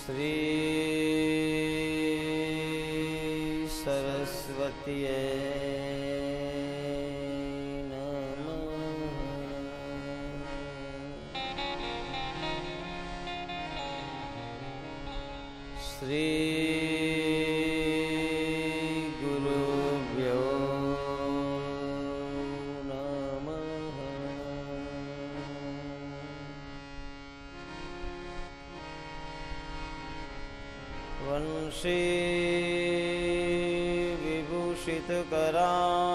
श्री सरस्वतीये श्री गुरुभ्यो नमः। वंशी विभूषितकरा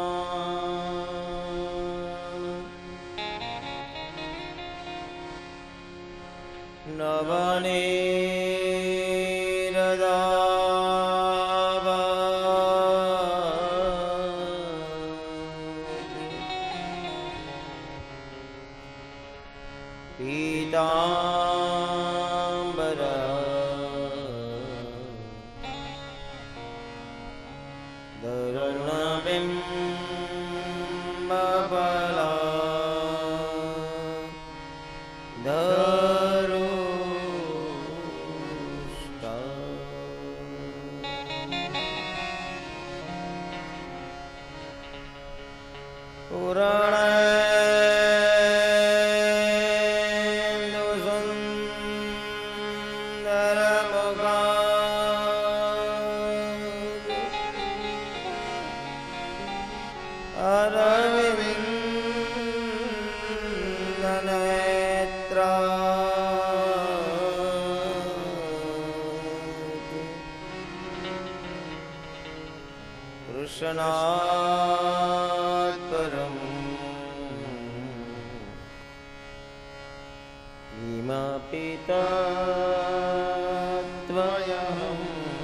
नवनी पीतांबरा धरुणबिंबफला धरुष्टा पुराण अरविंदनेत्रा कृष्णात् परं किमपिता त्वयहं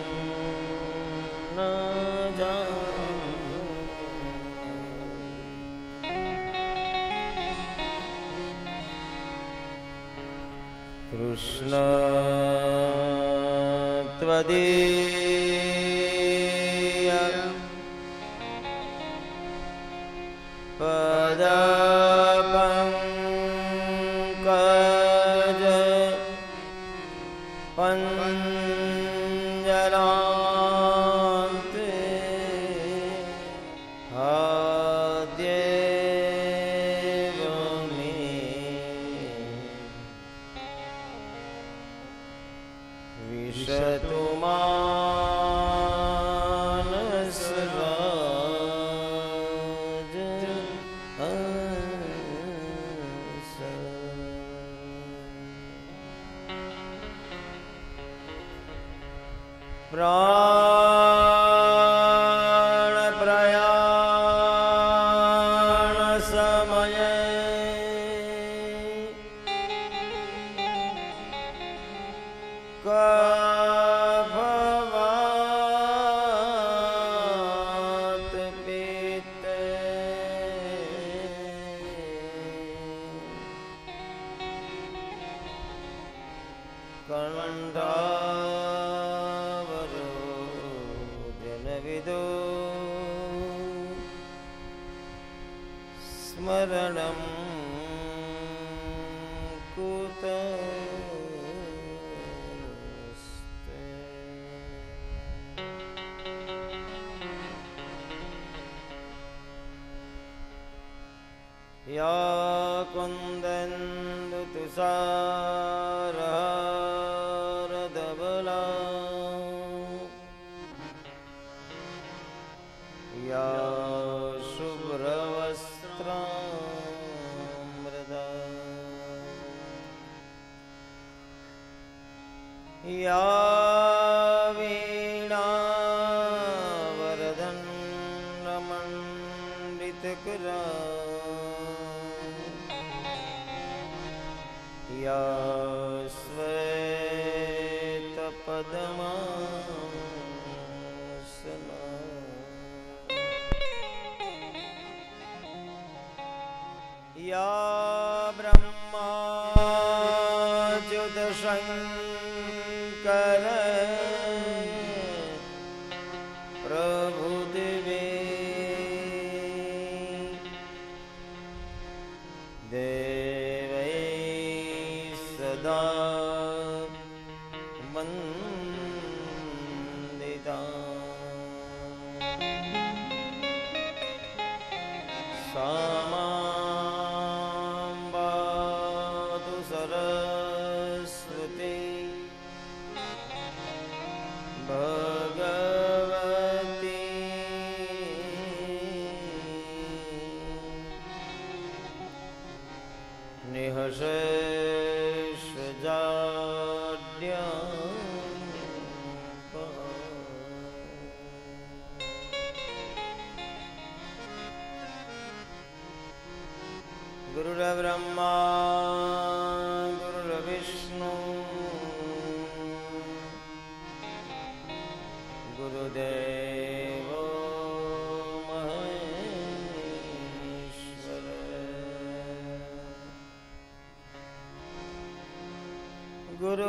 न जाने। कृष्ण त्वदीय पदपङ्कज पञ्जरान्ते आद्येव मे विशतु मानसराज हंस। प्राण प्रयाण समये भवात पीते कंठावरोधनविदो स्मरणं कुतस्ते। या कुन्देन्दुतुषारहारधवला या शुभ्रवस्त्रामृता या वीणावरदण्डमण्डितकरा या श्वेतपद्मासना या ब्रह्माच्युतशङ्कर प्रभुदिवे देवै सदा वन्द गुरुर्ब्रह्मा गुरुर्विष्णु गुरुदेवो महेश्वर गुरु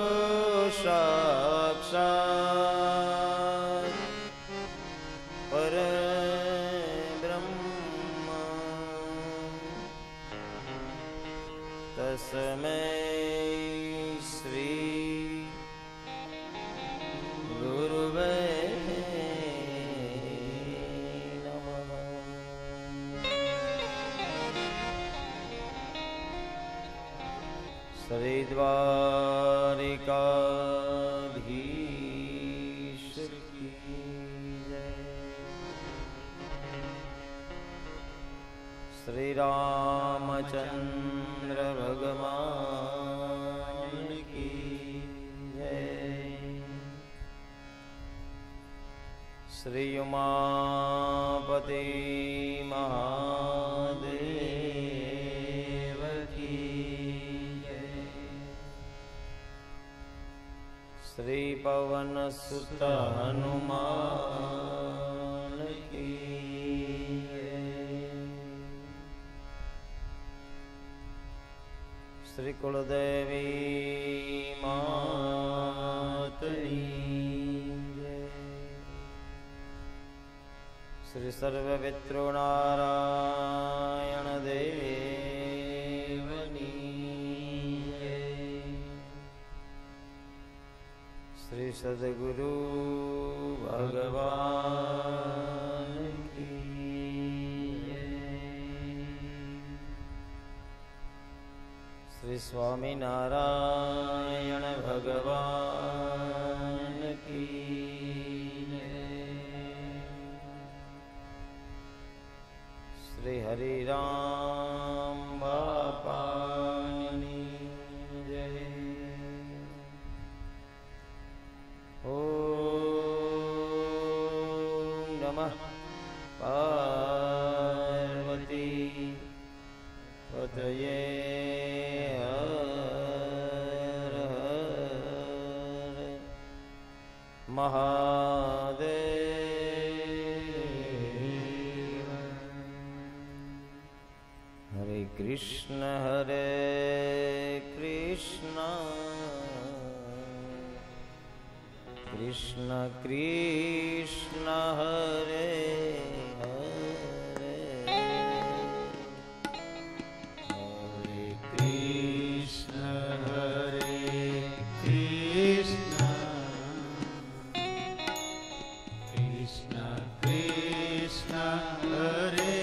साक्षात् परब्रह्म तस्मै श्री गुरुवे नमः। श्री द्वारिकाधीश की जय। श्री रामचंद्र भगवान की जय। श्री उमापति महादेव की जय। श्री पवन सुत हनुमान की जय। श्री कुलदेवी मात की जय। श्री सर्वपितृनारायण देवनी जय। श्री सद्गुरु भगवान की जय। श्री स्वामी नारायण भगवान की जय। श्री हरि राम बापानी जय। ओम नमः पार्वती पतये हर हर महादेव। हरे कृष्ण कृष्ण कृष्ण हरे हरे हरे कृष्ण कृष्ण कृष्ण हरे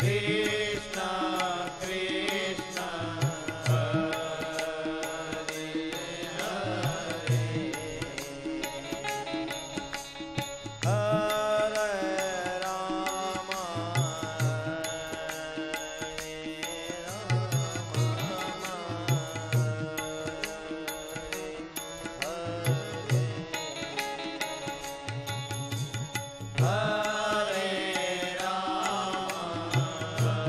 Hare Rama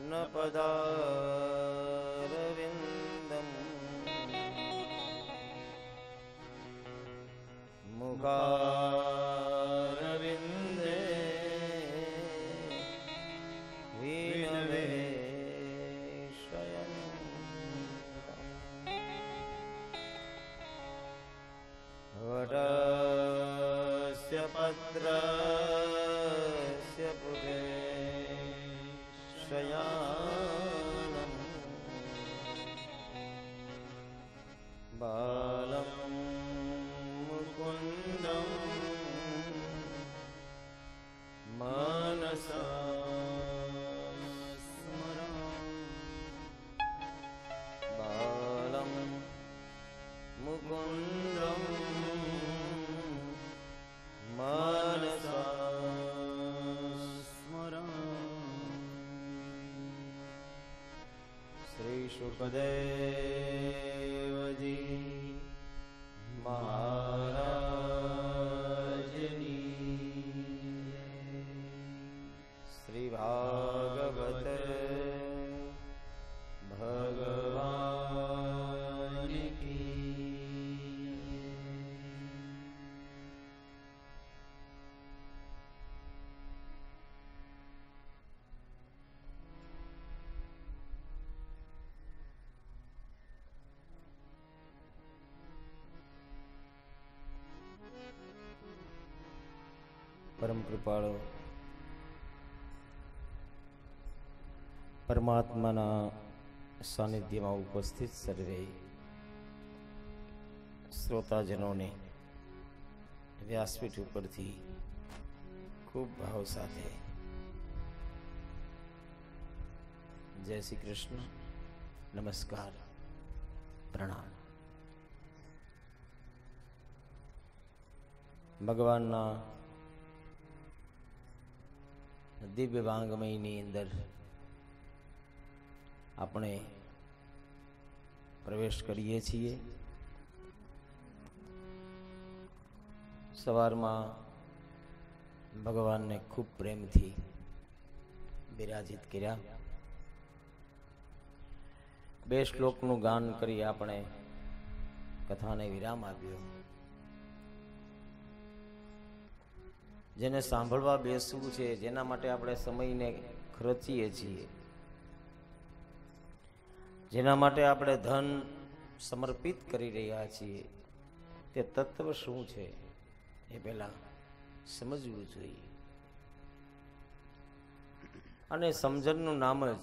ન પદારવિંદમ મુખારવિંદે વિનવેશયન વટસ્ય પત્રસ્ય પુરે શયાનમ બાલમ મુકુંદમ મનસા સ્મરામિ બાલમ મુકુંદમ મનસા શ્રી શુકદેવજી મહારાજની શ્રી ભાગવત ભગવાન કી પરમ કૃપાળુ પરમાત્માના સાનિધ્યમાં ઉપસ્થિત સર્વે શ્રોતાજનોને વ્યાસપીઠ ઉપરથી ખૂબ ભાવ સાથે જય શ્રી કૃષ્ણ, નમસ્કાર, પ્રણામ. ભગવાનના દિવ્ય વાંગમયની અંદર આપણે પ્રવેશ કરીએ છીએ. સવારમાં ભગવાનને ખૂબ પ્રેમથી બિરાજિત કર્યા. 2 શ્લોકનું ગાન કરી આપણે કથાને વિરામ આપ્યો. જેને સાંભળવા બેસવું છે, જેના માટે આપણે સમયને ખર્ચીએ છીએ, જેના માટે આપણે ધન સમર્પિત કરી રહ્યા છીએ, તે તત્વ શું છે એ પહેલા સમજવું જોઈએ. અને સમજણનું નામ જ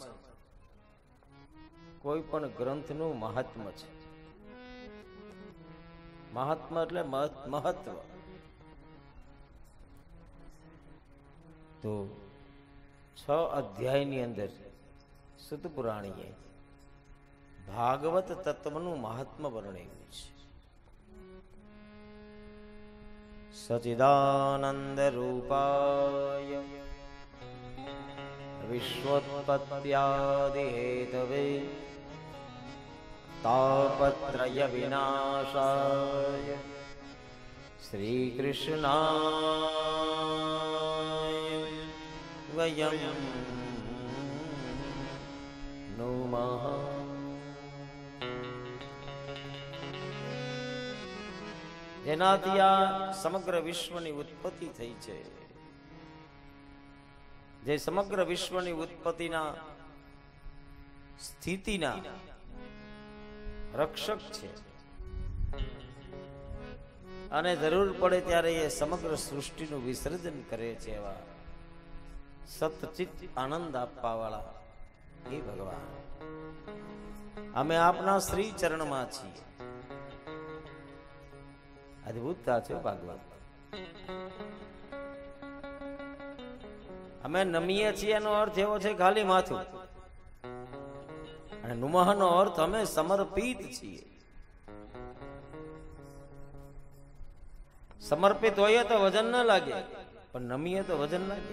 કોઈ પણ ગ્રંથનું મહાત્મ્ય છે. મહાત્મ્ય એટલે મહત્વ. તો 6 અધ્યાયની અંદર સુત પુરાણીએ ભાગવત તત્વનું મહાત્મ્ય વર્ણવ્યું છે. સચિદાનંદ રૂપાય વિશ્વોત્પત્યાદિ હેતવે તાપત્રય વિનાશાય શ્રી કૃષ્ણાય વયમ નમઃ. જેનાથી આ સમગ્ર વિશ્વની ઉત્પત્તિ થઈ છે, જે સમગ્ર વિશ્વની ઉત્પત્તિના સ્થિતિના રક્ષક છે, અને જરૂર પડે ત્યારે એ સમગ્ર સૃષ્ટિનું વિસર્જન કરે છે, એવા સતચિત આનંદ આપવા વાળા હે ભગવાન, અમે આપના શ્રી ચરણમાં છીએ. અદભુતતા છે ભાગવત. અમે નમીએ છીએ એનો અર્થ એવો છે ખાલી માથું, અને નુમહનો અર્થ અમે સમર્પિત છીએ. સમર્પિત હોઈએ તો વજન ન લાગે, પણ નમીએ તો વજન લાગે.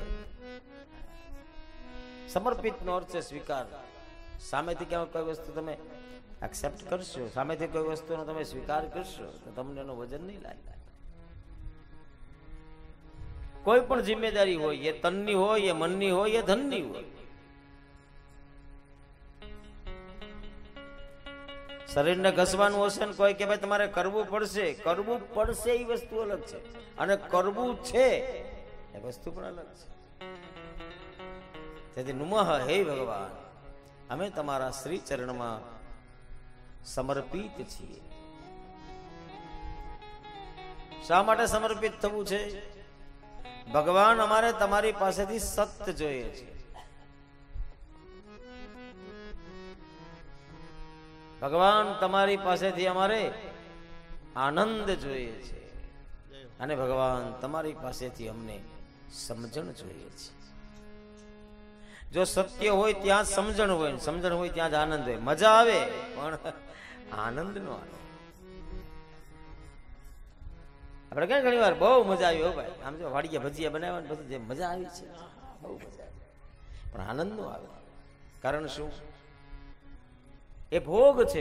સમર્પિત નો અર્થ છે સ્વીકાર. સામેથી ક્યાં કોઈ વસ્તુ તમે એક્સેપ્ટ કરશો, સામેથી કોઈ વસ્તુનો તમે સ્વીકાર કરશો તો તમને એનું વજન નહીં લાગે. કોઈ પણ જિમ્મેદારી હોય, એ તનની હોય, એ મનની હોય, એ ધનની હોય, શરીરને ઘસવાનું હશે ને કોઈ કે ભાઈ તમારે કરવું પડશે એ વસ્તુ અલગ છે, અને કરવું છે એ વસ્તુ પણ અલગ છે. તેથી નુમઃ હે ભગવાન, અમે તમારા શ્રી ચરણમાં સમર્પિત છીએ. શા માટે સમર્પિત થવું છે? ભગવાન, અમારે તમારી પાસેથી સત્ય જોઈએ છે. ભગવાન, તમારી પાસેથી અમારે આનંદ જોઈએ છે, અને ભગવાન તમારી પાસેથી અમને સમજણ જોઈએ છે. જો સત્ય હોય ત્યાં સમજણ હોય, સમજણ હોય ત્યાં જ આનંદ હોય. મજા આવે પણ આનંદ નો આવે. આપણે ક્યાં ઘણી વાર બહુ મજા આવી, હો ભાઈ, આમ જો વાડીયા ભજીયા બનાવ્યા ને પછી જે મજા આવી છે, બહુ મજા આવી, પણ આનંદ નો આવે. કારણ શું? એ ભોગ છે,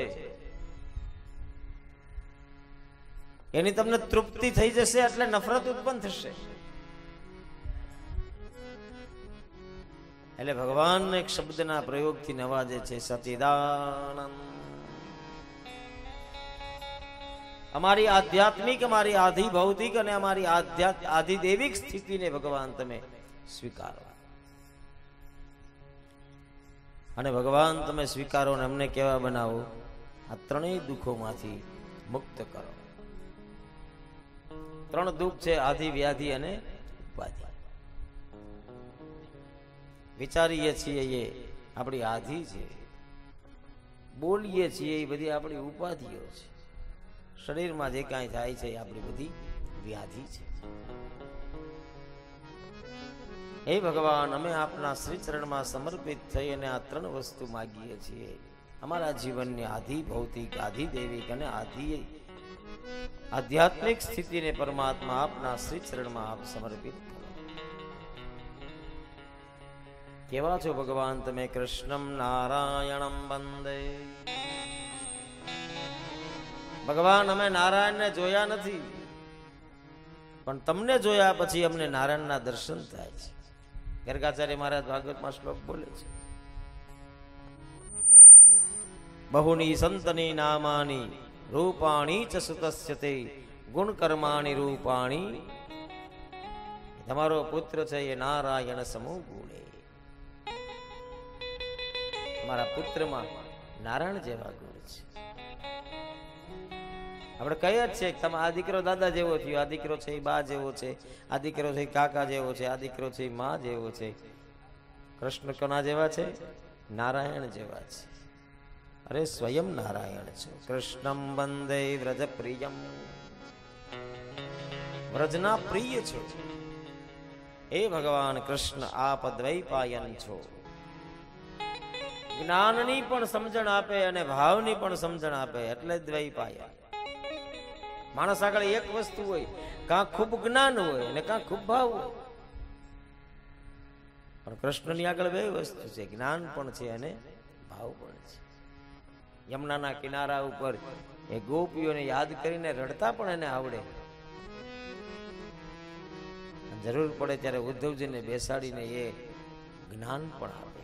એની તમને તૃપ્તિ થઈ જશે એટલે નફરત ઉત્પન્ન થશે. એટલે ભગવાન એક શબ્દના પ્રયોગથી નવાજે છે, સચિદાનંદ. અમારી આધ્યાત્મિક, અમારી આધિ ભૌતિક અને અમારી આધિદેવિક સ્થિતિને ભગવાન તમે સ્વીકારો, અને ભગવાન તમે સ્વીકારો ને અમને કેવા બનાવો? આ ત્રણેય દુઃખોમાંથી મુક્ત કરો. ત્રણ દુઃખ છે, આધિ, વ્યાધિ અને ઉપાધિ. વિચારીએ છીએ એ આપણી આધિ છે, બોલીએ છીએ એ બધી આપણી ઉપાધિઓ છે, શરીરમાં જે કાંઈ થાય છે એ આપણી બધી વ્યાધિ છે. હે ભગવાન, અમે આપના શ્રી ચરણમાં સમર્પિત થઈ અને આ ત્રણ વસ્તુ માગીએ છીએ. અમારા જીવનની આધિ ભૌતિક, આધિ દૈવિક અને આધ્યાત્મિક સ્થિતિને પરમાત્મા આપના શ્રી ચરણમાં આપ સમર્પિત કરો. કેવા છો ભગવાન તમે? કૃષ્ણમ નારાયણમ વંદે. ભગવાન, અમે નારાયણને જોયા નથી, પણ તમને જોયા પછી અમને નારાયણના દર્શન થાય છે. ગર્ગાચાર્ય મહારાજ ભાગવતમાં શ્લોક બોલે છે, બહુની સંતની નામાની રૂપાણી ચ સુતસ્ય તે ગુણ કર્માણી રૂપાણી. તમારો પુત્ર છે એ નારાયણ સમૂહ ગુણે. તમારા પુત્રમાં નારાયણ જેવા ગુણ છે. આપણે કહીએ જ છે, તમે આ દીકરો દાદા જેવો થયો, આ દીકરો છે એ બા જેવો છે, આ દીકરો છે કાકા જેવો છે, આ દીકરો છે માં જેવો છે. કૃષ્ણ કોના જેવા છે? નારાયણ જેવા છે. અરે સ્વયં નારાયણ છે. કૃષ્ણમ વંદે વ્રજ પ્રિયમ. વ્રજના પ્રિય છો એ ભગવાન કૃષ્ણ, આપ દ્વૈપાયન છો. જ્ઞાનની પણ સમજણ આપે અને ભાવની પણ સમજણ આપે, એટલે દ્વૈપાયન. માણસ આગળ એક વસ્તુ હોય, કાં ખૂબ જ્ઞાન હોય અને કાં ખૂબ ભાવ હોય, પણ કૃષ્ણની આગળ બે વસ્તુ છે, જ્ઞાન પણ છે અને ભાવ પણ છે. યમુનાના કિનારા ઉપર એ ગોપીઓને યાદ કરીને રડતા પણ એને આવડે. જરૂર પડે ત્યારે ઉદ્ધવજીને બેસાડીને એ જ્ઞાન પણ આપે.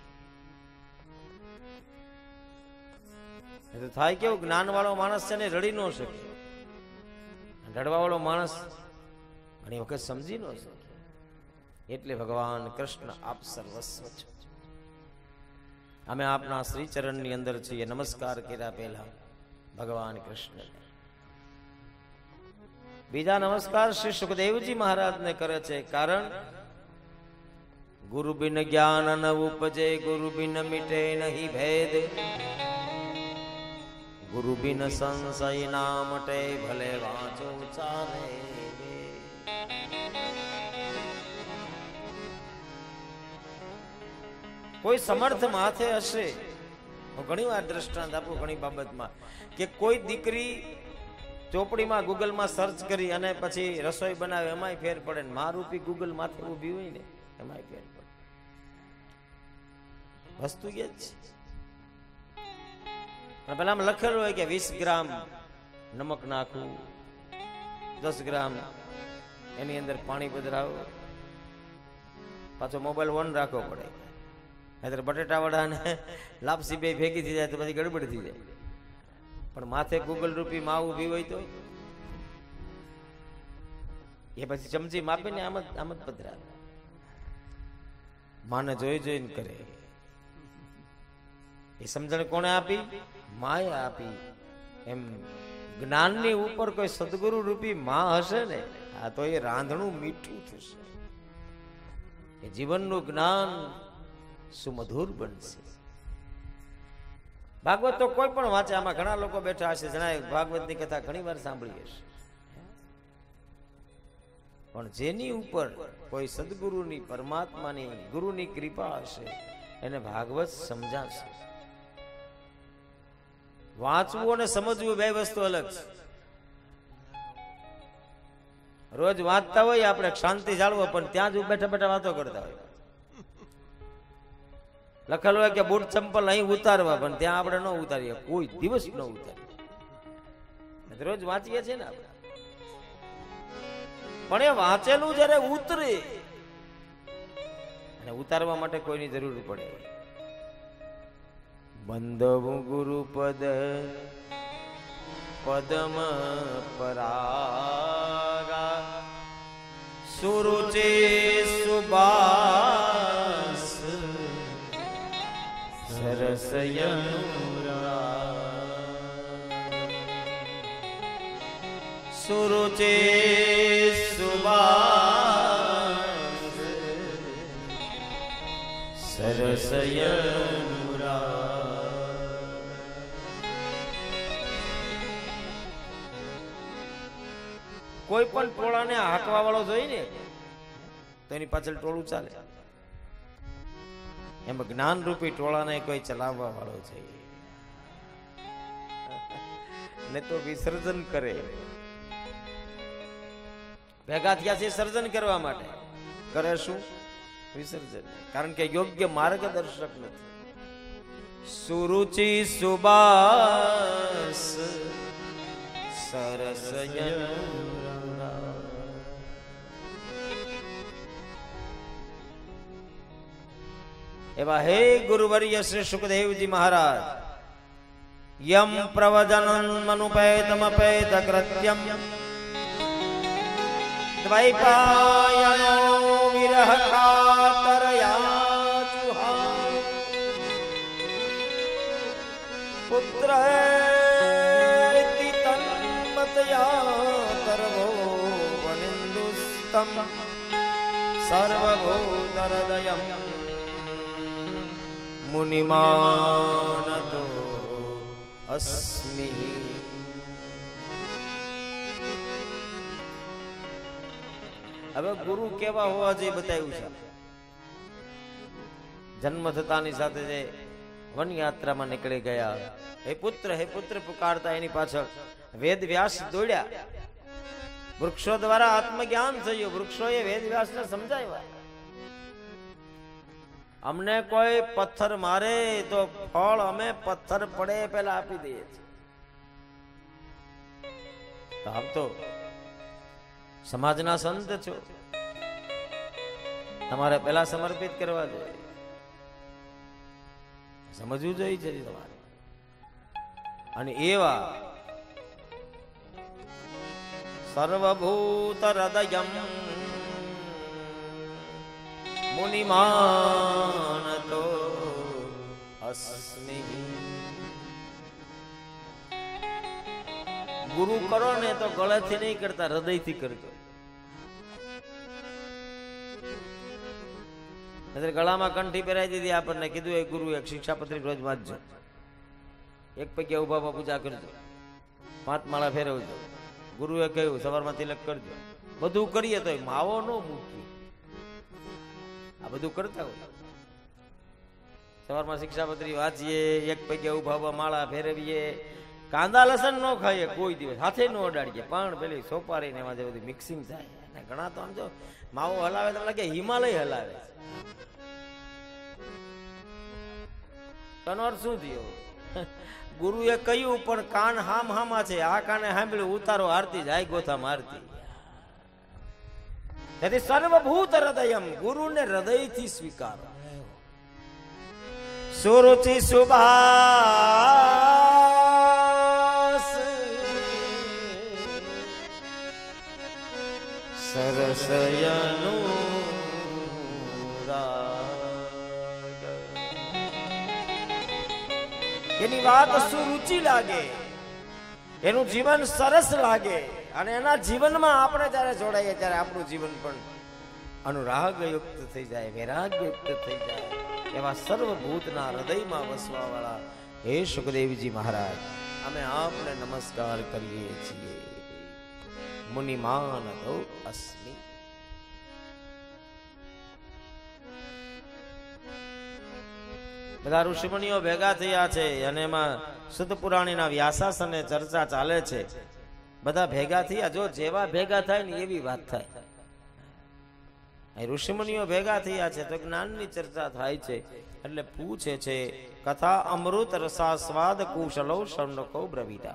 તો થાય કેવું, જ્ઞાન વાળો માણસ છે ને રડી ન શકે, રડવા વાળો માણસ ઘણી વખત સમજી ન શકે. એટલે ભગવાન કૃષ્ણ આપ સર્વસ્વ છો. અમે આપના શ્રી ચરણની અંદર છીએ. નમસ્કાર કર્યા પહેલા ભગવાન કૃષ્ણ. બીજા નમસ્કાર શ્રી સુખદેવજી મહારાજને કરે છે, કારણ ગુરુ બિન જ્ઞાન ન ઉપજે, ગુરુ બિન મિટે નહીં ભેદ, ગુરુ બિન સંશય ના મટે, ભલે વાંચો ચાલે. કોઈ સમર્થ માથે હશે, હું ઘણી વાર દ્રષ્ટાંત આપું ઘણી બાબતમાં, કે કોઈ દીકરી ચોપડીમાં ગૂગલમાં સર્ચ કરી અને પછી રસોઈ બનાવે, એમાંય ફેર પડે ને મારૂપી ગૂગલ માથે ઊભી હોય ને એમાંય ફેર પડે. વસ્તુ એ જ છે. પેલા લખેલું હોય કે 20 ગ્રામ નમક નાખવું, 10 ગ્રામ એની અંદર પાણી પધરાવો, પાછો મોબાઈલ ઓન રાખવો પડે, નહીતર બટેટા વડા ને લાપસી બે ભેગી થઈ જાય તો પછી ગડબડ થઈ જાય. પણ માથે ગૂગલ રૂપી માં ઊભી હોય તો એ પછી ચમચી માપે ને આમ જ પધરા માને જોઈ જોઈને કરે. એ સમજણ કોણે આપી? માએ આપી. એમ જ્ઞાનની ઉપર કોઈ સદગુરુ રૂપી માં હશે ને, આ તો એ રાંધણું મીઠું થશે, એ જીવનનું જ્ઞાન સુમધુર બનશે. ભાગવત તો કોઈ પણ વાંચે, આમાં ઘણા લોકો બેઠા હશે, જણાય ભાગવતની કથા ઘણી વાર સાંભળી હશે, પણ જેની ઉપર કોઈ સદગુરુની, પરમાત્માની, ગુરુની કૃપા હશે એને ભાગવત સમજાશે. વાંચવું અને સમજવું બે વસ્તુ અલગ છે. રોજ વાંચતા હોય આપણે શાંતિ જાળવો, પણ ત્યાં જ બેઠા બેઠા વાતો કરતા હોય. લખેલું હોય કે બૂટ ચંપલ અહીં ઉતારવા, પણ ત્યાં આપણે ન ઉતારીએ, કોઈ દિવસ ન ઉતારીએ. રોજ વાંચીએ છીએ ને આપણે, પણ એ વાંચેલું જયારે ઉતરે અને ઉતારવા માટે કોઈની જરૂર પડે. બંધવું ગુરુપદ પદમ પરાગા સુરુચિ સુબાસ સરસયનુરા સુરુચિ સુબાસ સરસયનુરા. કોઈ પણ ટોળાને હાંકવા વાળો જોઈ ને તો એની પાછળ ટોળું ચાલે. એમાં જ્ઞાન રૂપી ટોળાને કોઈ ચલાવવા વાળો છે ને તો વિસર્જન કરે. ભેગા થયા છે સર્જન કરવા માટે, કરે શું? વિસર્જન. કારણ કે યોગ્ય માર્ગદર્શક નથી. સુરુચિ સુબાસ સરસયનુરા. એવા હે ગુરુવર્ય શ્રી સુખદેવજી મહારાજ, યમ પ્રવજનન મનુપેતમપેત કૃત્યમ દ્વૈપાયનો વિરહ કાતરયા ચુહા પુત્રેતિ તન્મતયા તર્વો વનિન્દુસ્તમ સર્વભૂતહૃદયમ મુનિમાનતો અસ્મિ. હવે ગુરુ કેવા હોવા જોઈએ બતાવ્યું છે. જન્મ થતાની સાથે જે વન યાત્રામાં નીકળી ગયા, હે પુત્ર પુકારતા એની પાછળ વેદ વ્યાસ દોડ્યા. વૃક્ષો દ્વારા આત્મજ્ઞાન થયું, વૃક્ષોએ વેદ વ્યાસને સમજાવ્યા. અમને કોઈ પથ્થર મારે તો ફળ અમે પથ્થર પડે પેલા આપી દઈએ છીએ. આપ તો સમાજના સંત છો, તમારે પેલા સમર્પિત કરવા જોઈએ, સમજવું જોઈએ છે તમારે. અને એવા સર્વભૂત હૃદયમ મુનિમાનતો અસ્મિ. ગુરુ કરો ને તો ગળેથી નહીં કરતા, હૃદયથી કરજો. ગળામાં કંઠી પહેરાવી દીધી આપણને, કીધું એ ગુરુ એક શિક્ષાપત્રિક રોજ વાંચજો, એક પૈકી ઉભા પૂજા કરજો, 5 માળા ફેરવજો. ગુરુએ કહ્યું સવારમાં તિલક કરજો. બધું કરીએ તો માવો ન મૂકીએ, આ બધું કરતા હોય. સવારમાં શિક્ષાપત્રી વાંચીએ, એક પૈકી ઉભા માળા ફેરવીએ, કાંદા લસણ ન ખાઈએ કોઈ દિવસ, હાથે ન અડાડીએ, પણ પેલી સોપારી ને એમાં જે બધું મિક્સિંગ થાય. અને ઘણા તો આમ જો માવો હલાવે તો લાગે હિમાલય હલાવે. તનો શું થયો? ગુરુએ કહ્યું પણ કાન હામાં છે, આ કાને સાંભળ્યું, ઉતારો આરતી જાય ગોથા મારતી. તેથી સર્વભૂત હૃદયમ, ગુરુને હૃદયથી સ્વીકારો. સુરુચિ સુભાષ સરસયનું એની વાત સુરુચિ લાગે, એનું જીવન સરસ લાગે, અને એના જીવનમાં આપણે જ્યારે જોડાઈએ ત્યારે આપણું જીવન પણ અનુરાગયુક્ત થઈ જાય, વૈરાગ્યયુક્ત થઈ જાય. એવા સર્વભૂતના હૃદયમાં વસવા વાળા હે સુખદેવજી મહારાજ, અમે આપને નમસ્કાર કરીએ છીએ. મુનિમાન તો અસ્મિ. બધા ઋષિમુનિઓ ભેગા થયા છે અને એમાં શુદ્ધ પુરાણીના વ્યાસાસને ચર્ચા ચાલે છે. બધા ભેગા થયા, જો જેવા ભેગા થાય ને એવી વાત થાય. ઋષિમુનિઓ ભેગા થયા છે તો જ્ઞાનની ચર્ચા થાય છે. એટલે પૂછે છે, કથા અમૃત રસાસ્વાદ કુશલો શૌનકો બ્રવીતા.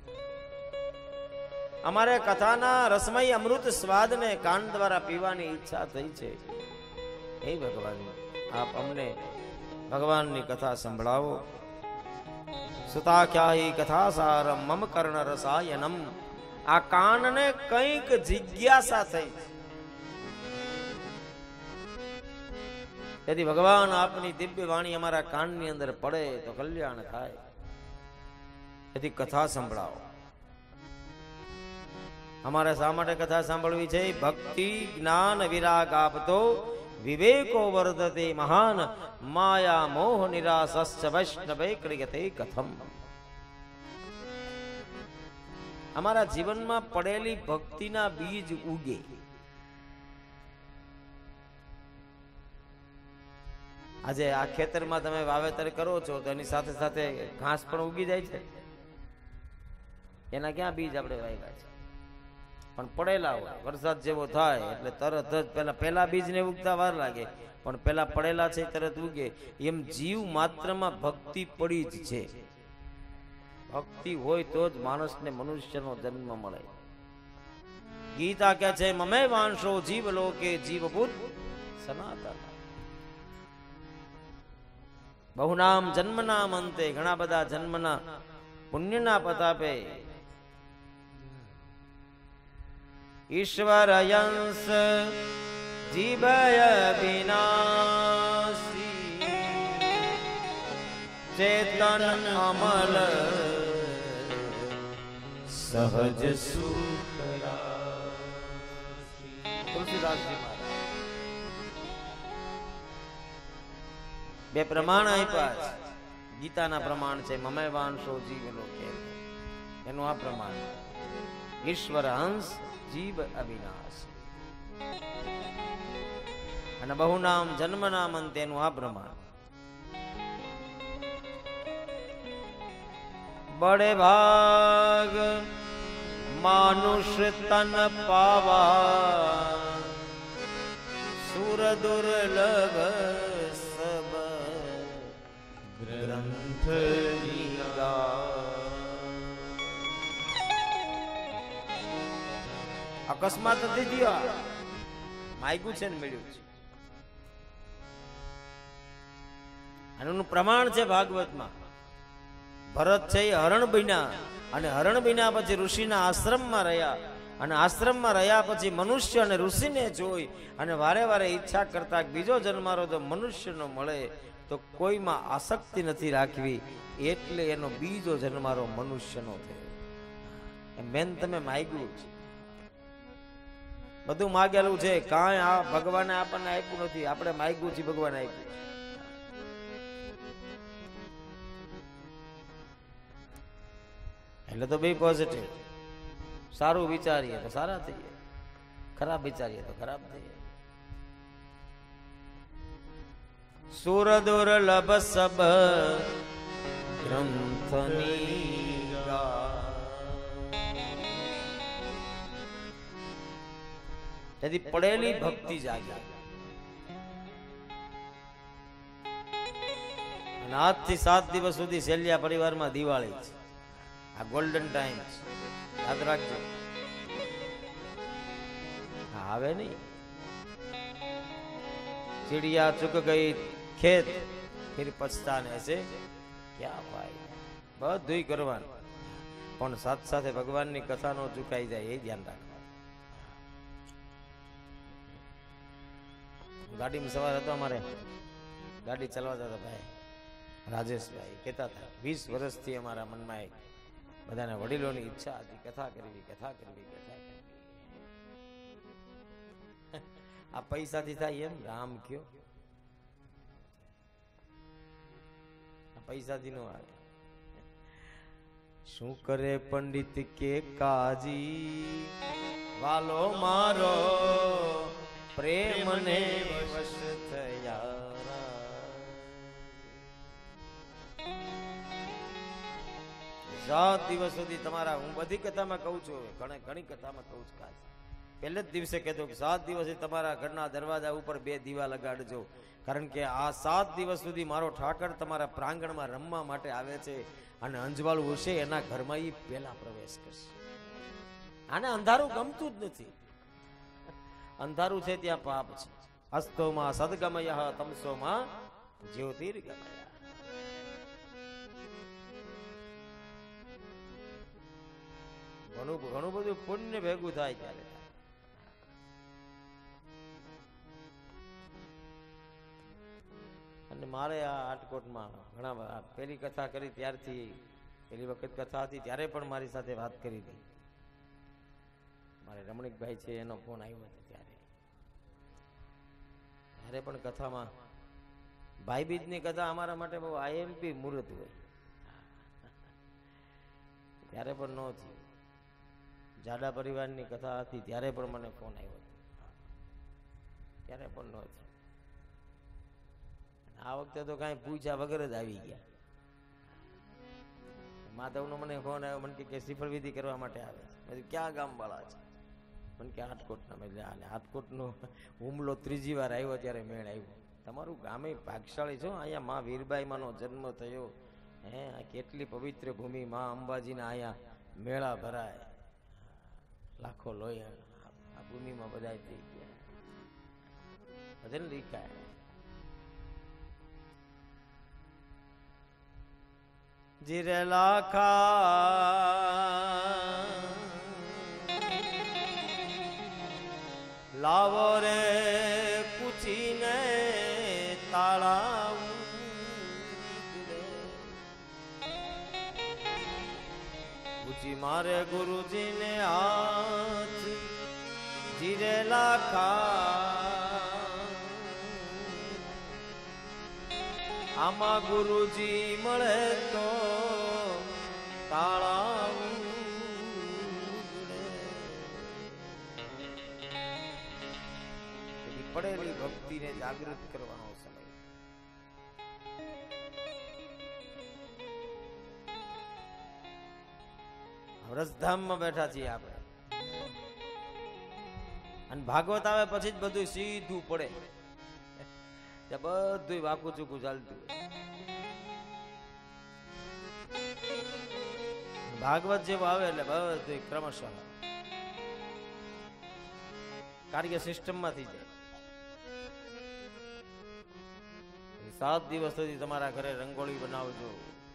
અમારે કથાના રસમય અમૃત સ્વાદને કાન દ્વારા પીવાની ઈચ્છા થઈ છે. હે ભગવાન, આપ અમને ભગવાનની કથા સંભળાવો. સુતાખ્યાહી કથા સારમ મમ કર્ણ રસાયનમ. આ કાનને કંઈક જિજ્ઞાસા થઈ. તેથી ભગવાન આપની દિવ્ય વાણી અમારા કાનની અંદર પડે તો કલ્યાણ થાય. તેથી કથા સંભળાવો. અમારે શા માટે કથા સાંભળવી છે? ભક્તિ જ્ઞાન વિરાગ આપતો વિવેકો વર્ધતે મહાન માયા મોહ નિરાસશ્ચ વૈષ્ણવે ક્રિયતે કથમ. અમારા જીવનમાં પડેલી ભક્તિના બીજ ઉગે. આજે આ ખેતરમાં તમે વાવેતર કરો છો તો એની સાથે સાથે ઘાસ પણ ઉગી જાય છે. એના ક્યાં બીજ આપણે વાવ્યા છે? પણ પડેલા હોય, વરસાદ જેવો થાય એટલે તરત જ પેલા બીજને ઉગતા વાર લાગે, પણ પેલા પડેલા છે તરત ઉગે. એમ જીવ માત્રમાં ભક્તિ પડી જ છે. ભક્તિ હોય તો જ માણસને મનુષ્યનો જન્મ મળે. ગીતા કહે છે, મમે વાંશો જીવ લોકે જીવભૂત સનાતન. બહુનામ જન્મના અંતે, ઘણા બધા જન્મના પુણ્યના પ્રતાપે ઈશ્વર યંસ જીવય વિનાશી ચેતન અમલ સહજ સુખ. તુલસીદાસજી બે પ્રમાણ આપ્યા છે. ગીતાના પ્રમાણ છે મમે વાંશો જીવ લોકે, એનું આ પ્રમાણ. ઈશ્વર હંસ જીવ અવિનાશ, અને બહુનામ જન્મનામ તેનું આ પ્રમાણ. બડે ભાગ માનુષ તન પાવા સુર દુર્લભ સબ ગ્રંથ અકસ્માત નથી થયો, માગ્યું છે ને મળ્યું છે. આનું પ્રમાણ છે ભાગવતમાં. ભરત છે એ હરણ બન્યા, અને હરણ બન્યા પછી ઋષિના આશ્રમમાં રહ્યા, અને આશ્રમમાં રહ્યા પછી મનુષ્ય અને ઋષિને જોઈ અને વારે વારે ઈચ્છા કરતા બીજો જન્મારો જો મનુષ્યનો મળે તો કોઈમાં આસક્તિ નથી રાખવી, એટલે એનો બીજો જન્મારો મનુષ્યનો થયો. મેન તમે માગ્યું છે, બધું માગેલું છે, કાંઈ આ ભગવાને આપણને આપ્યું નથી. આપણે માગ્યું છે, ભગવાને આપ્યું. એટલે તો બે પોઝિટિવ. સારું વિચારીએ તો સારા થઈએ, ખરાબ વિચારીએ તો ખરાબ થઈએ. સુર દુર્લભ સબ ગ્રંથની તેથી પડેલી ભક્તિ જાગી. અને આજથી 7 દિવસ સુધી શેલિયા પરિવારમાં દિવાળી છે. આ ગોલ્ડન ટાઈમ છે, યાદ રાખજો. આવે નહીં. ચિડિયા ચૂક ગઈ ખેત ફિર પછતાને છે ક્યાં ભાઈ. બધું કરવાનું, પણ સાથે સાથે ભગવાનની કથા નો ચૂકાઈ જાય એ ધ્યાન રાખવાનું. ગાડીમાં સવાર હતો, અમારે ગાડી ચલાવતા હતા ભાઈ રાજેશભાઈ, કહેતા હતા 20 વર્ષથી અમારા મનમાં એક બધાના વડીલોની ઈચ્છા હતી કથા કરવી, કથા કરવી, કથા કરવી. આ પૈસાથી થાય એમ? રામ કયો, આ પૈસાથી નો આવે. શું કરે પંડિત કે કાજી, વાલો મારો પ્રેમને વશ થયા. 7 દિવસ સુધી તમારા, હું બધી કથામાં કહું છું, ઘણી કથામાં કહું છું, કાજ પહેલે જ દિવસે કહેતો કે 7 દિવસ તમારા ઘરના દરવાજા ઉપર 2 દીવા લગાડજો, કારણ કે આ 7 દિવસ સુધી મારો ઠાકર તમારા પ્રાંગણમાં રમવા માટે આવે છે, અને અંજવાળું હશે એના ઘરમાં એ પહેલા પ્રવેશ કરશે. આને અંધારું ગમતું જ નથી. અંધારું છે ત્યાં પાપ છે. અસ્તોમાં સદગમય તમસોમાં જ્યોતિર્ગમય. ઘણું બધું પુણ્ય ભેગું થાય ત્યારે. અને મારે આ આટકોટમાં ઘણા, પેલી કથા કરી ત્યારથી, પેલી વખત કથા હતી ત્યારે પણ મારી સાથે વાત કરી હતી. મારે રમણીકભાઈ છે એનો ફોન આવ્યો હતો ત્યારે પણ કથામાં, ભાઈબીજની કથા અમારા માટે બહુ આઈએમપી મુહૂર્ત હોય, ત્યારે પણ ન થયું. જાડા પરિવારની કથા હતી ત્યારે પણ મને ફોન આવ્યો હતો, ત્યારે પણ ન થયું. આ વખતે તો કાંઈ પૂછ્યા વગર જ આવી ગયા. માધવનો મને ફોન આવ્યો, મને કે શ્રીફળ વિધિ કરવા માટે આવે છે. ક્યાં ગામ વાળા છે? મને કે આટકોટના. એટલે આટકોટનો હુમલો 3જી વાર આવ્યો ત્યારે મેળ આવ્યો. તમારું ગામે ભાગશાળી છો, અહીંયા માં વીરબાઈમાંનો જન્મ થયો, હે કેટલી પવિત્ર ભૂમિ, માં અંબાજીના અહીંયા મેળા ભરાય, લાખો લોહી આ ભૂમિમાં બધા થઈ ગયા, ભજન લીખાય. જીરે લાખા લાવો રે પૂછીને તાળા, પૂછી મારે ગુરુજીને હાથ. જીરે લાખા આમાં ગુરુજી મળે તો તાળા ઉડે. પડેલી ભક્તિને જાગૃત કરવાનો સમય. વ્રજધામમાં બેઠા છીએ આપણે, અને ભાગવત આવે પછી જ બધું સીધું પડે. બધું વાકું ચૂકું ચાલતું હોય. ભાગવત જેવું આવે એટલે બધું ક્રમશઃ કાર્ય સિસ્ટમમાં થઈ જાય. 7 દિવસ સુધી તમારા ઘરે રંગોળી બનાવજો.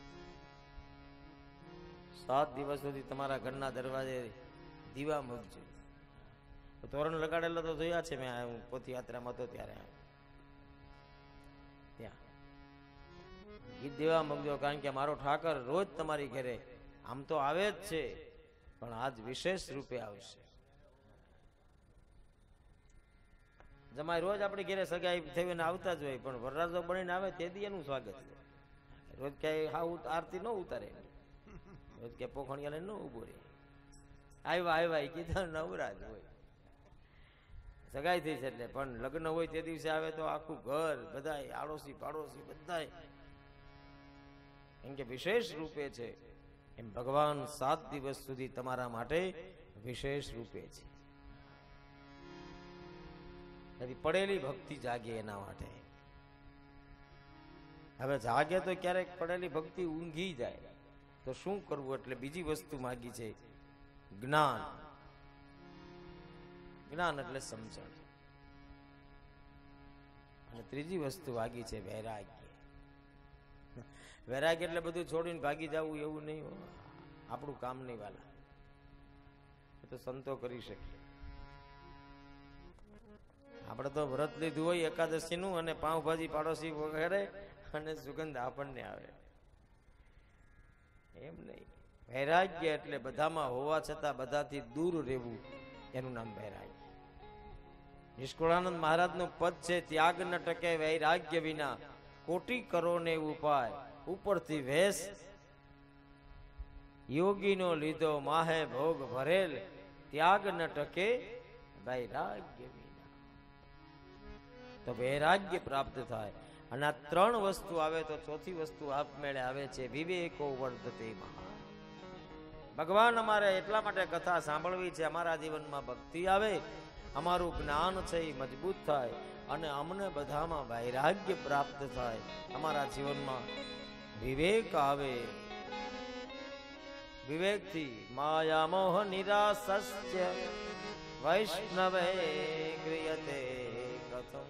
7 દિવસ સુધી તમારા ઘરના દરવાજે દીવા મૂકજો. તોરણ લગાડેલા તો જોયા છે મેં, પોથી યાત્રામાં હતો ત્યારે. ત્યાં ગીત દેવા મૂકજો, કારણ કે મારો ઠાકર રોજ તમારી ઘરે આમ તો આવે જ છે, પણ આજ વિશેષ રૂપે આવશે. જમાઈ રોજ આપણી ઘરે સગાઈ થઈને આવતા જ હોય, પણ વરરાજો બનીને આવે તે દી એનું સ્વાગત. રોજ ક્યાંય હા આરતી ન ઉતારે, રોજ કે પોખણિયા લઈને ન ઉભો રહે. આવ્યા કીધા નવરાજ હોય, સગાઈ થઈ છે એટલે. પણ લગ્ન હોય તે દિવસે આવે તો આખું ઘર, બધાય આડોશી પાડોશી બધાય, કેમ કે વિશેષ રૂપે છે. એમ ભગવાન 7 દિવસ સુધી તમારા માટે વિશેષ રૂપે છે. પડેલી ભક્તિ જાગે એના માટે. હવે જાગે તો ક્યારેક પડેલી ભક્તિ ઊંઘી જાય તો શું કરવું? એટલે બીજી વસ્તુ માગી છે, જ્ઞાન. જ્ઞાન એટલે સમજણ. અને ત્રીજી વસ્તુ માગી છે વૈરાગ્ય. વૈરાગ્ય એટલે બધું છોડીને ભાગી જવું એવું નહીં, આપણું કામ નહીં વાલા. એ તો સંતો કરી શકે. આપણે તો વ્રત લીધું હોય એકાદશીનું અને પાઉંભાજી પાડોશી વગેરે અને સુગંધ આપણને આવે, એમ નહીં. વૈરાગ્ય એટલે બધામાં હોવા છતાં બધાથી દૂર રહેવું, એનું નામ વૈરાગ્ય. નિષ્કુળાનંદ મહારાજનું પદ છે, ત્યાગ ન ટકે વૈરાગ્ય વિના, કોટી કરો ને ઉપાય, ઉપરથી વેશ યોગીનો લીધો માહે ભોગ ભરેલ, ત્યાગ ન ટકે વૈરાગ્ય વિના. તો વૈરાગ્ય પ્રાપ્ત થાય. અને આ ત્રણ વસ્તુ આવે તો ચોથી વસ્તુ આપમેળે આવે છે, વિવેકો વર્ધતે મહા. ભગવાન અમારે એટલા માટે કથા સાંભળવી છે, અમારા જીવનમાં ભક્તિ આવે, અમારું જ્ઞાન છે એ મજબૂત થાય અને અમને બધામાં વૈરાગ્ય પ્રાપ્ત થાય, અમારા જીવનમાં વિવેક આવે. વિવેકથી માયા મોહ નિરાસસ્ય વૈષ્ણવે ક્રિયતે કથમ.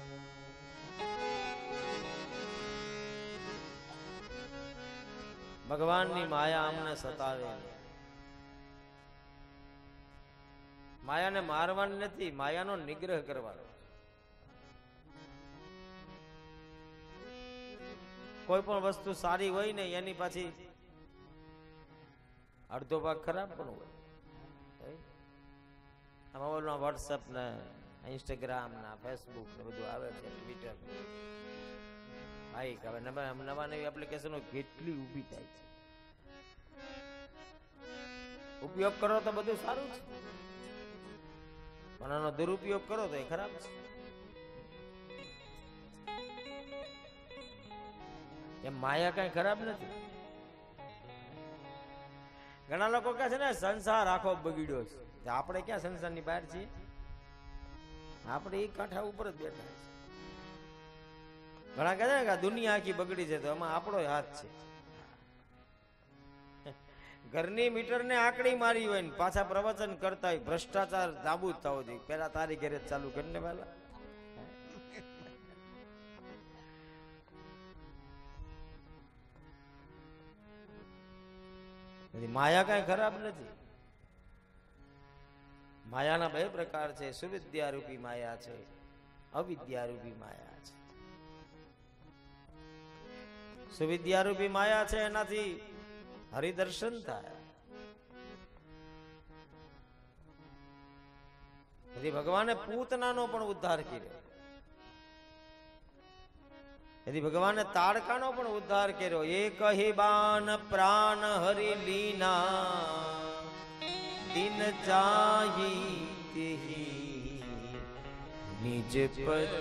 ભગવાનની માયા અમને સતાવે. માયાને મારવાની નથી, માયાનો નિગ્રહ કરવાનો. કોઈ પણ વસ્તુ સારી હોય ને એની પાછી અડધો ભાગ ખરાબ પણ હોય. આમાં વોટ્સઅપ ને ઇન્સ્ટાગ્રામ ના ફેસબુક ને બધું આવે છે, ટ્વિટર. ભાઈ હવે નવા નવી એપ્લિકેશનો કેટલી ઊભી થાય છે. ઉપયોગ કરો તો બધું સારું છે, પણ આનો દુરુપયોગ કરો તો એ ખરાબ છે. એમ માયા કઈ ખરાબ નથી. ઘણા લોકો કહે છે ને સંસાર આખો બગડ્યો છે. આપણે ક્યાં સંસારની બહાર છીએ? આપણે એ કાંઠા ઉપર જ બેઠા છે. ઘણા કહે છે ને કે દુનિયા આખી બગડી છે, તો એમાં આપણો હાથ છે. ઘરની મીટર ને આંકડી મારી હોય ને પાછા પ્રવચન કરતા હોય, ભ્રષ્ટાચાર નાબૂદ થવો જોઈએ. પેલા તારી ઘરે ચાલુ કરીને પેલા માયા કઈ ખરાબ નથી. માયાના બે પ્રકાર છે, સુવિદ્યારૂપી માયા છે, અવિદ્યારૂપી માયા છે. સુવિદ્યારૂપી માયા છે, એનાથી હરિદર્શન થાય. તેથી ભગવાને પૂતનાનો પણ ઉદ્ધાર કર્યો, તેથી ભગવાને તાડકાનો પણ ઉદ્ધાર કર્યો. એ કહી બાન પ્રાણ હરિ લીના, દિન જાહી તેહી નિજ પદ.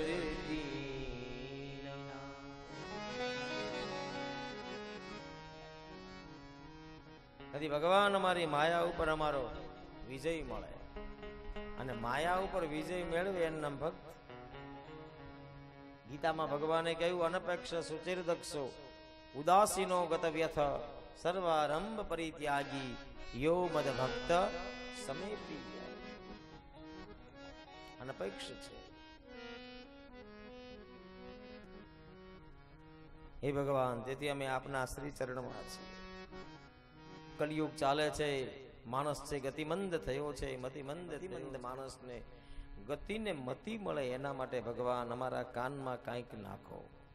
તેથી ભગવાન અમારી માયા ઉપર અમારો વિજય મળે, અને માયા ઉપર વિજય મેળવે એનું નામ ભક્ત. ગીતામાં ભગવાને કહ્યું, અનપેક્ષ સુચિર્દક્ષો ઉદાસીનો ગત વ્યથ સર્વારંભ પરિત્યાગી યો મદ ભક્ત સમેપી. અનપેક્ષ છે. હે ભગવાન, તેથી અમે આપના શ્રી ચરણમાં છીએ. કલિયુગ ચાલે છે, માણસ છે ગતિમંદ થયો છે. મતિમંદ માણસને ગતિને મતિ મળે એના માટે ભગવાન અમારા કાનમાં કંઈક નાખો.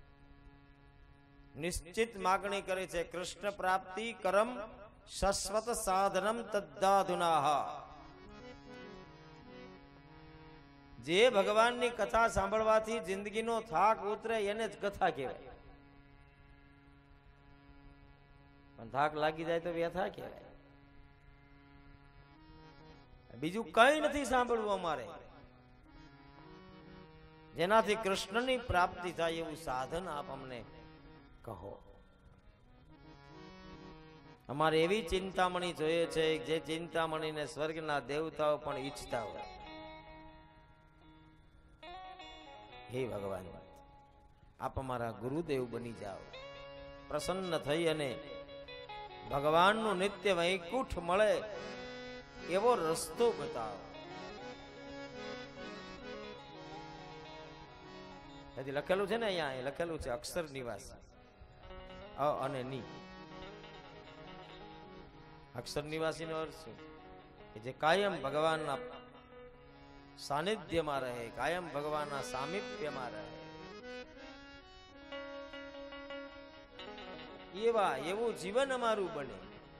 નિશ્ચિત માગણી કરે છે, કૃષ્ણ પ્રાપ્તિ કરમ શાશ્વત સાધનમ તદ્દાધુનાહ. જે ભગવાનની કથા સાંભળવાથી જિંદગીનો થાક ઉતરે એને જ કથા કહેવાય. પણ થાક લાગી જાય તો વ્યથા કહેવાય. બીજું કઈ નથી સાંભળવું અમારે. જેનાથી કૃષ્ણની પ્રાપ્તિ થાય એવું સાધન આપ અમને કહો. અમારે એવી ચિંતામણી જોઈએ છે, જે ચિંતામણીને સ્વર્ગના દેવતાઓ પણ ઈચ્છતા હોય. હે ભગવાન, આપ અમારા ગુરુદેવ બની જાઓ. પ્રસન્ન થઈ અને ભગવાનનું નિત્ય વૈકુંઠ મળે એવો રસ્તો બતાવો. લખેલું છે ને અહીંયા લખેલું છે અક્ષર નિવાસી, અ અને ની. અક્ષર નિવાસી નો અર્થ શું? કે જે કાયમ ભગવાનના સાનિધ્યમાં રહે, કાયમ ભગવાનના સામીપ્યમાં રહે, એવું જીવન અમારું બને.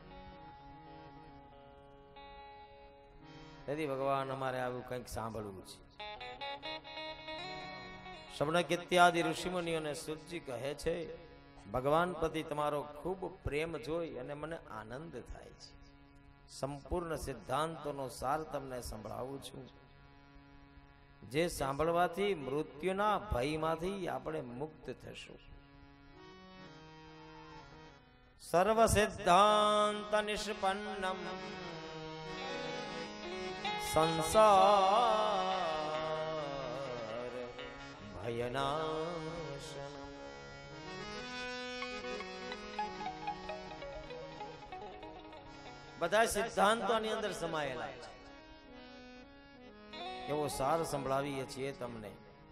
તેથી ભગવાન અમારે આવું કંઈક સાંભળવું છે. શૌનક ઇત્યાદિ ઋષિમુનિઓને સૂતજી કહે છે, ભગવાન પ્રતિ તમારો ખૂબ પ્રેમ જોઈ અને મને આનંદ થાય છે. સંપૂર્ણ સિદ્ધાંતોનો સાર તમને સંભળાવું છું, જે સાંભળવાથી મૃત્યુના ભયમાંથી આપણે મુક્ત થશું. સર્વ સિદ્ધાંત નિષ્પન્નમ સંસાર ભયનાશનમ. બધા સિદ્ધાંતોની અંદર સમાયેલા છે. એવો સાર સંભળાવીએ છીએ તમને.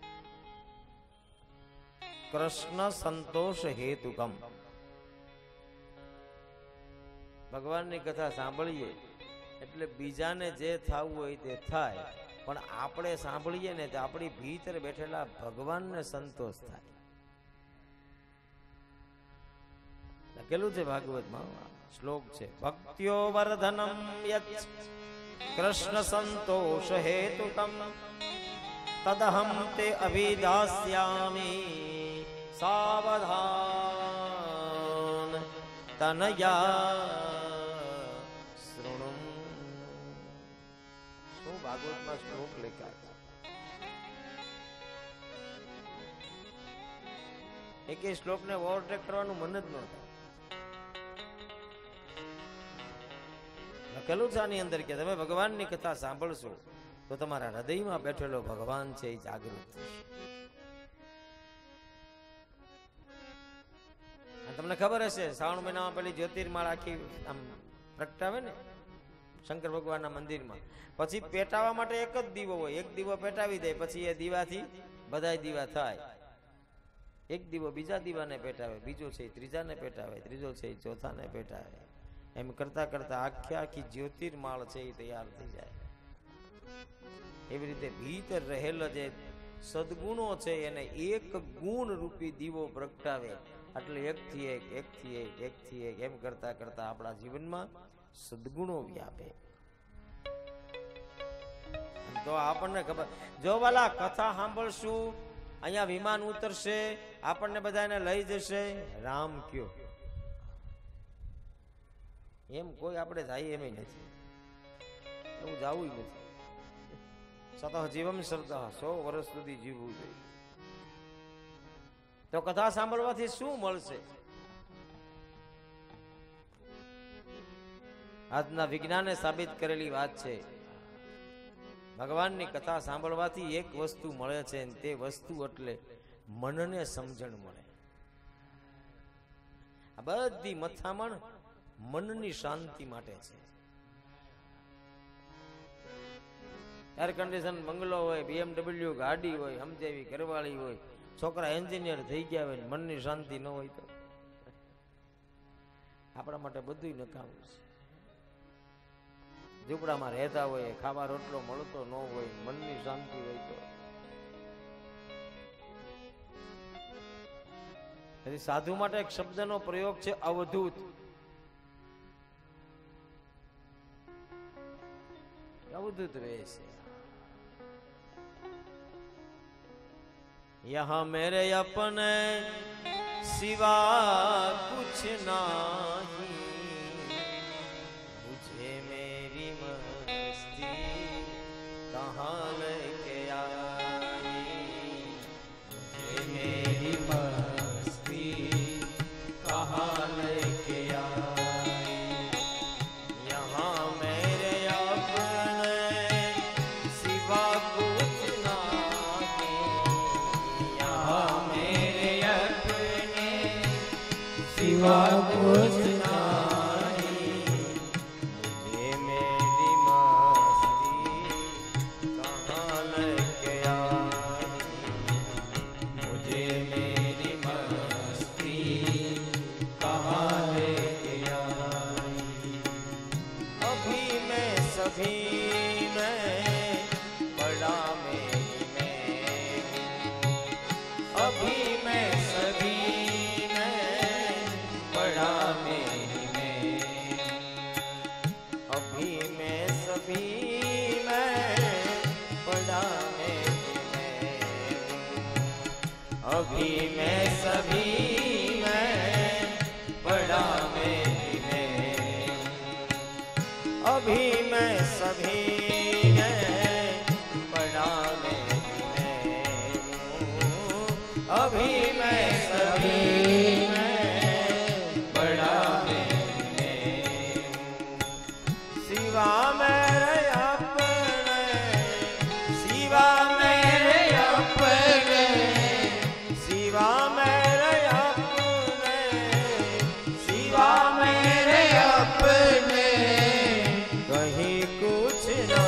કૃષ્ણ સંતોષ હેતુકમ. ભગવાનની કથા સાંભળીએ એટલે બીજાને જે થવું હોય તે થાય, પણ આપણે સાંભળીએ ને તો આપણી ભીતર બેઠેલા ભગવાનને સંતોષ થાય. લખેલું છે ભાગવતમાં, શ્લોક છે, ભક્ત્યો વર્ધનમ યચ્ કૃષ્ણ સંતોષ હેતુકમ તદહમ તે અભિદાસ્યામિ સાવધાન તનયા. ભાગવતમાં શ્લોક લખ્યા છે. એક શ્લોકને ઓવરટેક કરવાનું મન જ નહોતું. લખેલું છે આની અંદર કે તમે ભગવાનની કથા સાંભળશો તો તમારા હૃદયમાં બેઠેલો ભગવાન છે એ જાગૃત થશે. તમને ખબર હશે, શ્રાવણ મહિનામાં પેલી જ્યોતિર્માળ આખી આમ પ્રગટાવે ને શંકર ભગવાનના મંદિરમાં, પછી પેટાવા માટે એક જ દીવો હોય, એક દીવો પેટાવી દે, પછી એ દીવાથી બધા દીવા થાય. એક દીવો બીજા દીવાને પેટાવે, બીજો છે ત્રીજાને પેટાવે, ત્રીજો છે ચોથાને પેટાવે. એમ કરતા કરતા આખી જ્યોતિર્માળ છે એ તૈયાર થઈ જાય. એવી રીતે ભીતર રહેલો જે સદગુણો છે એને એક ગુણ રૂપી દીવો પ્રગટાવે, એટલે એકથી એક, એકથી એક, એકથી એક, એમ કરતા કરતા આપણા જીવનમાં સદગુણો વ્યાપે. તો આપણને ખબર, જો વાલા કથા સાંભળશું, અહીંયા વિમાન ઉતરશે, આપણને બધાને લઈ જશે, રામ કયો એમ કોઈ આપણે જાય એમ નથી, એવું જવું નથી. સતઃ જીવમ શ્રદ્ધા, 100 વર્ષ સુધી જીવવું જોઈએ. તો કથા સાંભળવાથી શું મળશે? આજના વિજ્ઞાને સાબિત કરેલી વાત છે, ભગવાનની કથા સાંભળવાથી એક વસ્તુ મળે છે, તે વસ્તુ એટલે મનને સમજણ મળે. આ બધી મથામણ મનની શાંતિ માટે છે. એર કન્ડિશન બંગલો હોય, BMW ગાડી હોય, સમજેવી ઘરવાળી હોય, છોકરા એન્જિનિયર થઈ ગયા હોય, મનની શાંતિ ન હોય તો આપણા માટે બધું નકામું છે. ઝૂંપડામાં રહેતા હોય, ખાવા રોટલો મળતો ન હોય, મનની શાંતિ હોય તો. સાધુ માટે એક શબ્દનો પ્રયોગ છે, અવધૂત. અવધૂત વેશ. यहाँ मेरे अपने सिवा कुछ नहीं, मुझे मेरी मस्ती कहाँ लेके आई, मुझे मेरी मस्ती कहाँ लेके आई, यहाँ मेरे अपने सिवा कुछ सिवा कुछ नहीं, मुझे मेरी मस्ती कहाँ लेके आई, मुझे मेरी मस्ती कहाँ लेके आई। अभी मैं सभी में बड़ा अभी मैं सभी में बड़ा मेरी में, अभी मैं सभी में बड़ा मेरी में, अभी मैं सभी में बड़ा मेरी में, सिवा मेरे अपने, सिवा मेरे अपने, सिवा मेरे अपने, सिवा मेरे अपने कहीं कुछ ना,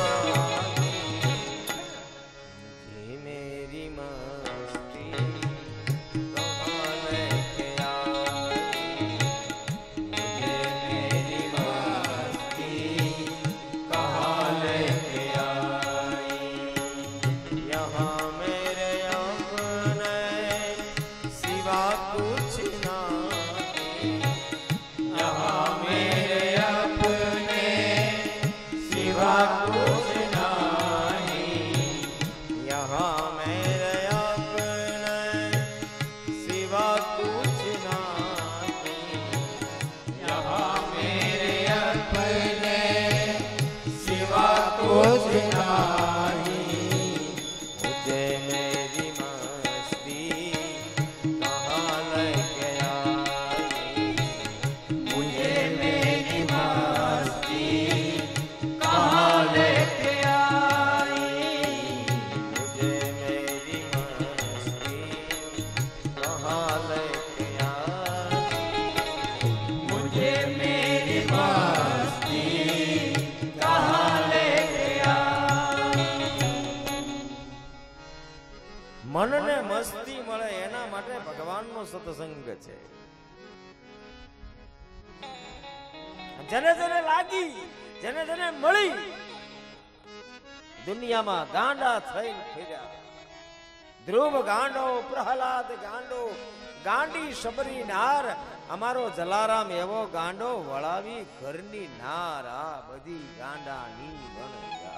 ये मेरी मस्ती कहाँ लेके आई, मुझे मेरी मस्ती कहाँ लेके आई, यहाँ मेरे अपने सिवा कुछ नहीं, यहाँ मेरे अपने सिवा कुछ नहीं, यहाँ मेरे अपने सिवा कुछ नहीं, यहाँ मेरे अपने सिवा कुछ नहीं, मुझे मेरी मस्ती कहाँ लेके आई, मुझे मेरी मस्ती कहाँ लेके आई, मुझे मेरी मस्ती कहाँ लेके आई, मुझे मेरी मस्ती कहाँ लेके आई। मनने मस्ती મળે એના માટે ભગવાનનો સત્સંગ છે, જેને જેને લાગી, જેને જેને મળી, દુનિયામાં ગાંડા થઈને ફર્યા, ધ્રુવ ગાંડો, પ્રહલાદ ગાંડો, ગાંડી શબરી નાર, અમારો જલારામ એવો ગાંડો વળાવી ઘરની નાર, આ બધી ગાંડાની વણજા।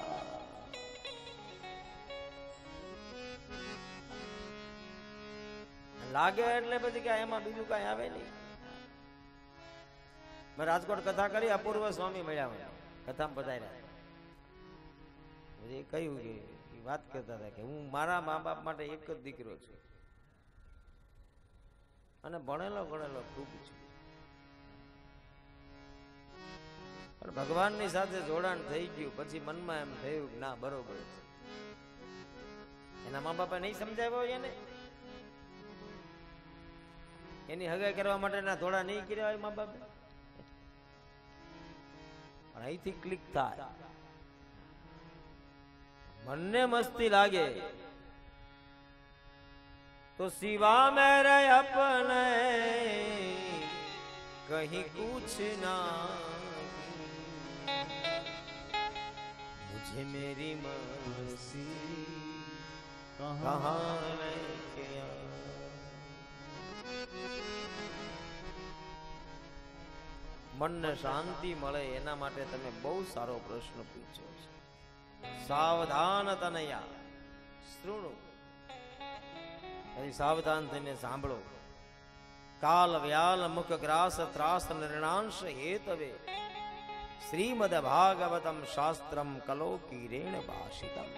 લાગે એટલે પછી કાંઈ એમાં બીજું કાંઈ આવે નહીં। મેં રાજકોટ કથા કરી, અપૂર્વ સ્વામી મળ્યા મને, કથામાં પધાર્યા, એ કહ્યું કે વાત કરતા હતા કે હું મારા મા બાપ માટે એક જ દીકરો છું અને ભણેલો ગણેલો ખૂબ છું, પણ ભગવાનની સાથે જોડાણ થઈ ગયું પછી મનમાં એમ થયું કે ના બરોબર છે, એના મા બાપે નહીં સમજાવ્યો એને, એની હગાઈ કરવા માટેના થોડા નહીં કર્યા હોય મા બાપે, પણ અહીંથી ક્લિક થાય, મનને મસ્તી લાગે तो सिवा मेरे अपने कहीं कुछ ना, मुझे मेरी मस्ती कहाँ लेके आई। मन ने शांति મળે એના માટે તમે બહુ સારો પ્રશ્ન પૂછ્યો છે। સાવધાન તનયા શ્રુણુ, સાવધાન થઈને સાંભળો। કાલ વ્યાલ મુખ ગ્રાસ ત્રાસ નિર્ણાંશ હેતવે શ્રીમદ ભાગવતમ શાસ્ત્રમ કલો કિરેણ ભાષિતમ।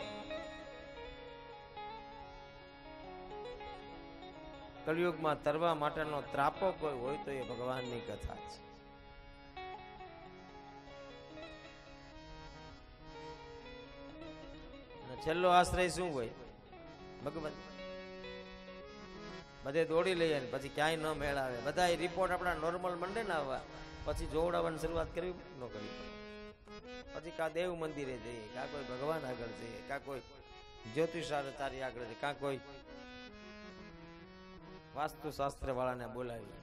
કળિયુગમાં તરવા માટેનો ત્રાપો કોઈ હોય તો એ ભગવાનની કથા છે। છેલ્લો આશ્રય શું હોય? ભગવાન। બધે દોડી લઈએ ને પછી ક્યાંય ન મેળાવે, બધા રિપોર્ટ આપણા નોર્મલ મંડે ને આવવા પછી જોવડાવવાની શરૂઆત કરવી ન કરવી પડે। પછી કા દેવ મંદિરે જઈએ, કા કોઈ ભગવાન આગળ જઈએ, કા કોઈ જ્યોતિષાચાર્ય આગળ જઈએ, કા કોઈ વાસ્તુશાસ્ત્ર વાળાને બોલાવીએ।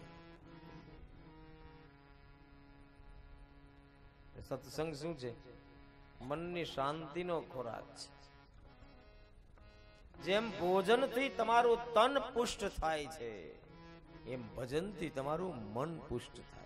સત્સંગ શું છે? મનની શાંતિનો ખોરાક છે। જેમ ભોજનથી તમારું તન પુષ્ટ થાય છે એમ ભજનથી તમારું મન પુષ્ટ થાય।